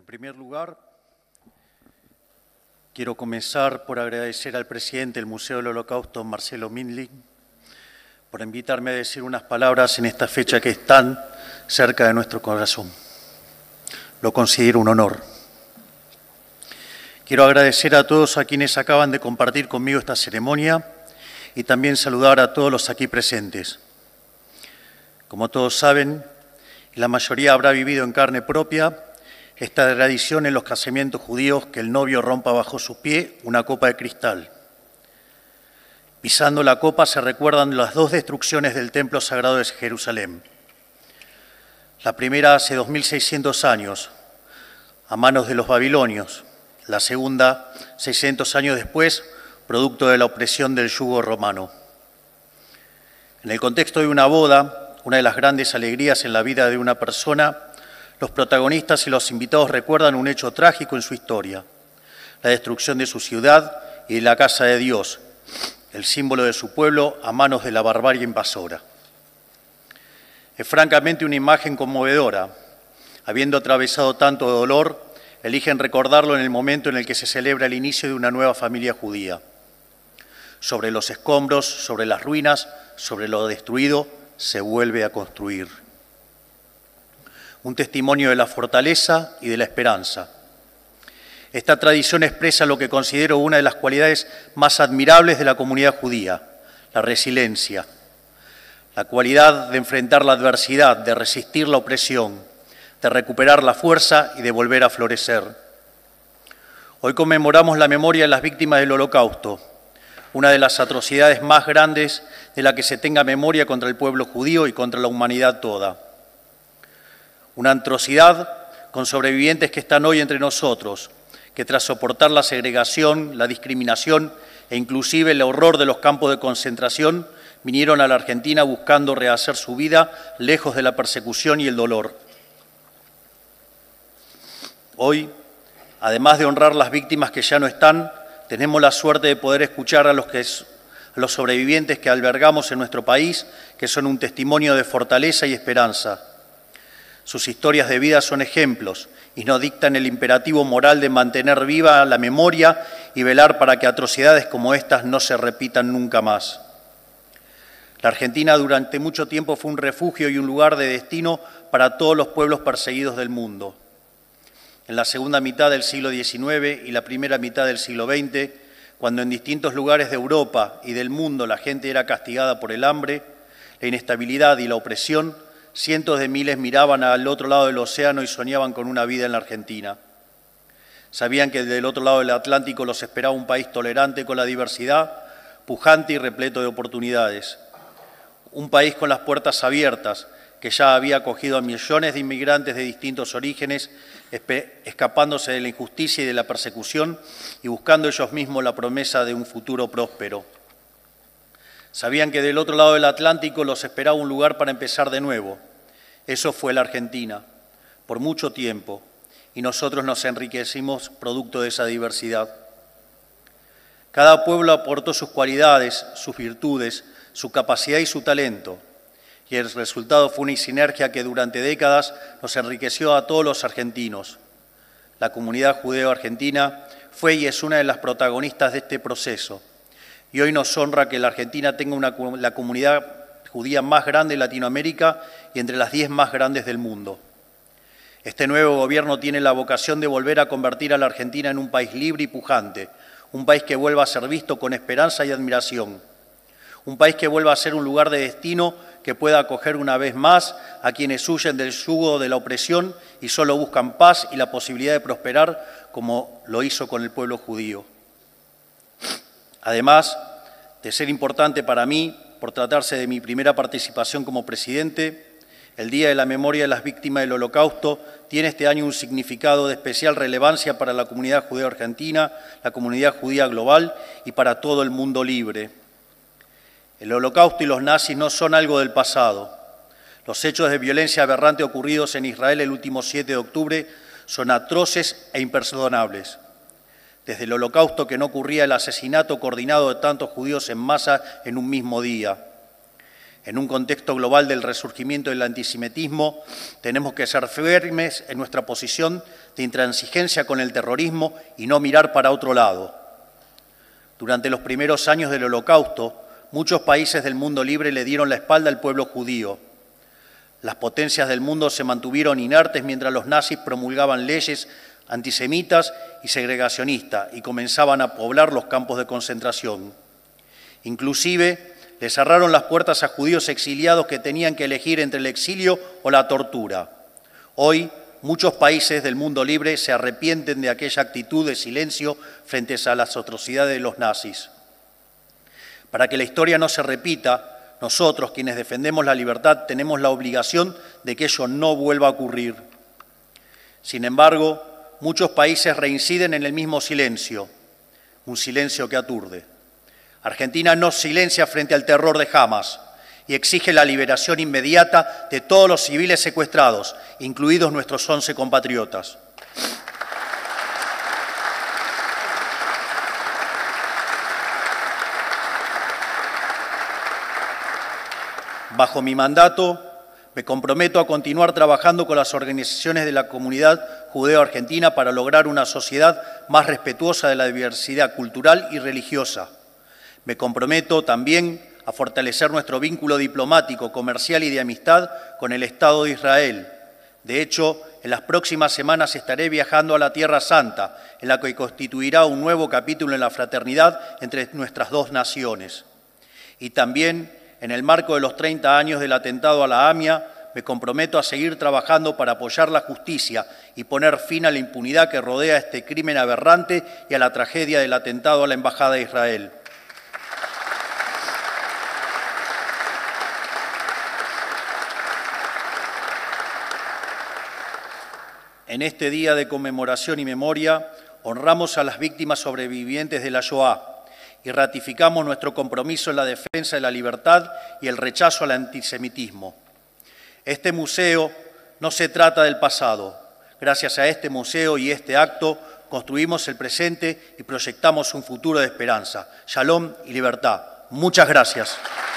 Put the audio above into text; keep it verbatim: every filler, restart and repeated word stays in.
primer lugar, quiero comenzar por agradecer al presidente del Museo del Holocausto, Marcelo Mindling, por invitarme a decir unas palabras en esta fecha que es tan cerca de nuestro corazón. Lo considero un honor. Quiero agradecer a todos a quienes acaban de compartir conmigo esta ceremonia y también saludar a todos los aquí presentes. Como todos saben, y la mayoría habrá vivido en carne propia, esta tradición en los casamientos judíos que el novio rompa bajo su pie una copa de cristal. Pisando la copa se recuerdan las dos destrucciones del Templo Sagrado de Jerusalén. La primera hace dos mil seiscientos años, a manos de los babilonios. La segunda, seiscientos años después, producto de la opresión del yugo romano. En el contexto de una boda, una de las grandes alegrías en la vida de una persona, los protagonistas y los invitados recuerdan un hecho trágico en su historia, la destrucción de su ciudad y de la casa de Dios, el símbolo de su pueblo a manos de la barbarie invasora. Es francamente una imagen conmovedora. Habiendo atravesado tanto dolor, eligen recordarlo en el momento en el que se celebra el inicio de una nueva familia judía. Sobre los escombros, sobre las ruinas, sobre lo destruido, se vuelve a construir. Un testimonio de la fortaleza y de la esperanza. Esta tradición expresa lo que considero una de las cualidades más admirables de la comunidad judía, la resiliencia, la cualidad de enfrentar la adversidad, de resistir la opresión, de recuperar la fuerza y de volver a florecer. Hoy conmemoramos la memoria de las víctimas del Holocausto, una de las atrocidades más grandes de la que se tenga memoria contra el pueblo judío y contra la humanidad toda. Una atrocidad con sobrevivientes que están hoy entre nosotros, que tras soportar la segregación, la discriminación e inclusive el horror de los campos de concentración, vinieron a la Argentina buscando rehacer su vida lejos de la persecución y el dolor. Hoy, además de honrar las víctimas que ya no están, tenemos la suerte de poder escuchar a los, que, a los sobrevivientes que albergamos en nuestro país, que son un testimonio de fortaleza y esperanza. Sus historias de vida son ejemplos y nos dictan el imperativo moral de mantener viva la memoria y velar para que atrocidades como estas no se repitan nunca más. La Argentina durante mucho tiempo fue un refugio y un lugar de destino para todos los pueblos perseguidos del mundo. En la segunda mitad del siglo diecinueve y la primera mitad del siglo veinte, cuando en distintos lugares de Europa y del mundo la gente era castigada por el hambre, la inestabilidad y la opresión, cientos de miles miraban al otro lado del océano y soñaban con una vida en la Argentina. Sabían que del otro lado del Atlántico los esperaba un país tolerante con la diversidad, pujante y repleto de oportunidades. Un país con las puertas abiertas, que ya había acogido a millones de inmigrantes de distintos orígenes, escapándose de la injusticia y de la persecución y buscando ellos mismos la promesa de un futuro próspero. Sabían que del otro lado del Atlántico los esperaba un lugar para empezar de nuevo. Eso fue la Argentina, por mucho tiempo, y nosotros nos enriquecimos producto de esa diversidad. Cada pueblo aportó sus cualidades, sus virtudes, su capacidad y su talento, y el resultado fue una sinergia que durante décadas nos enriqueció a todos los argentinos. La comunidad judeo-argentina fue y es una de las protagonistas de este proceso. Y hoy nos honra que la Argentina tenga una, la comunidad judía más grande de Latinoamérica y entre las diez más grandes del mundo. Este nuevo gobierno tiene la vocación de volver a convertir a la Argentina en un país libre y pujante, un país que vuelva a ser visto con esperanza y admiración, un país que vuelva a ser un lugar de destino que pueda acoger una vez más a quienes huyen del yugo de la opresión y solo buscan paz y la posibilidad de prosperar como lo hizo con el pueblo judío. Además de ser importante para mí, por tratarse de mi primera participación como presidente, el Día de la Memoria de las Víctimas del Holocausto tiene este año un significado de especial relevancia para la comunidad judía argentina, la comunidad judía global y para todo el mundo libre. El Holocausto y los nazis no son algo del pasado. Los hechos de violencia aberrante ocurridos en Israel el último siete de octubre son atroces e imperdonables. Desde el Holocausto que no ocurría el asesinato coordinado de tantos judíos en masa en un mismo día. En un contexto global del resurgimiento del antisemitismo, tenemos que ser firmes en nuestra posición de intransigencia con el terrorismo y no mirar para otro lado. Durante los primeros años del Holocausto, muchos países del mundo libre le dieron la espalda al pueblo judío. Las potencias del mundo se mantuvieron inertes mientras los nazis promulgaban leyes antisemitas y segregacionistas y comenzaban a poblar los campos de concentración. Inclusive, le cerraron las puertas a judíos exiliados que tenían que elegir entre el exilio o la tortura. Hoy, muchos países del mundo libre se arrepienten de aquella actitud de silencio frente a las atrocidades de los nazis. Para que la historia no se repita, nosotros, quienes defendemos la libertad, tenemos la obligación de que ello no vuelva a ocurrir. Sin embargo, muchos países reinciden en el mismo silencio, un silencio que aturde. Argentina no silencia frente al terror de Hamas y exige la liberación inmediata de todos los civiles secuestrados, incluidos nuestros once compatriotas. Bajo mi mandato, me comprometo a continuar trabajando con las organizaciones de la comunidad judeo-argentina para lograr una sociedad más respetuosa de la diversidad cultural y religiosa. Me comprometo también a fortalecer nuestro vínculo diplomático, comercial y de amistad con el Estado de Israel. De hecho, en las próximas semanas estaré viajando a la Tierra Santa, en la que constituirá un nuevo capítulo en la fraternidad entre nuestras dos naciones. Y también, en el marco de los treinta años del atentado a la AMIA, me comprometo a seguir trabajando para apoyar la justicia y poner fin a la impunidad que rodea este crimen aberrante y a la tragedia del atentado a la Embajada de Israel. En este día de conmemoración y memoria, honramos a las víctimas sobrevivientes de la Shoah y ratificamos nuestro compromiso en la defensa de la libertad y el rechazo al antisemitismo. Este museo no se trata del pasado. Gracias a este museo y este acto, construimos el presente y proyectamos un futuro de esperanza. Shalom y libertad. Muchas gracias.